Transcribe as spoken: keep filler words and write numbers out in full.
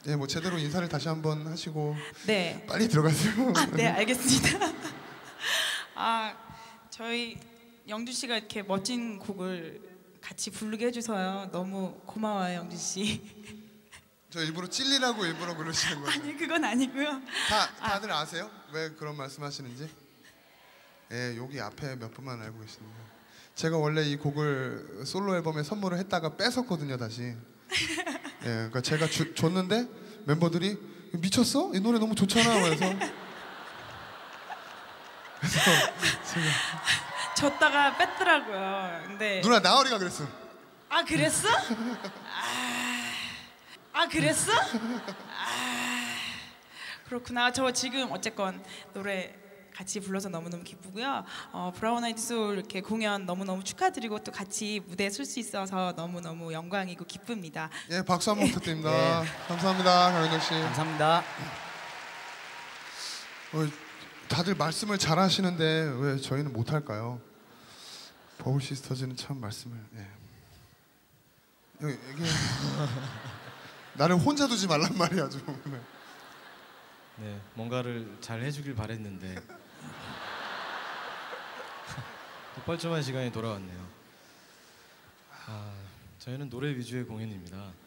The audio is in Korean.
예, 뭐 제대로 인사를 다시 한번 하시고 네. 빨리 들어가세요. 아, 네, 알겠습니다. 아, 저희 영준 씨가 이렇게 멋진 곡을 같이 부르게 해주서요. 너무 고마워요, 영준 씨. 저 일부러 찔리라고 일부러 그러시는 거예요? 아니, 그건 아니고요. 다 다들 아. 아세요? 왜 그런 말씀하시는지? 예, 여기 앞에 몇 분만 알고 계십니다. 제가 원래 이 곡을 솔로 앨범에 선물을 했다가 뺏었거든요, 다시. 예, 그러니까 제가 주, 줬는데 멤버들이 미쳤어? 이 노래 너무 좋잖아. 그래서 그래서 제가 줬다가 뺐더라고요. 근데 누나 나으리가 그랬어. 아, 그랬어? 아, 아 그랬어? 아, 그렇구나. 저 지금 어쨌건 노래 같이 불러서 너무너무 기쁘고요. 어, 브라운 아이드 소울 이렇게 공연 너무너무 축하드리고 또 같이 무대에 설 수 있어서 너무너무 영광이고 기쁩니다. 예, 박수 한번 부탁드립니다. 예. 감사합니다, 강현정 씨. 감사합니다. 어, 다들 말씀을 잘 하시는데 왜 저희는 못 할까요? 버블 시스터즈는 참 말씀을 예. 여기, 이게 나를 혼자 두지 말란 말이야 좀. 네, 뭔가를 잘 해주길 바랬는데 또 뻘쭘한 시간이 돌아왔네요. 아, 저희는 노래 위주의 공연입니다.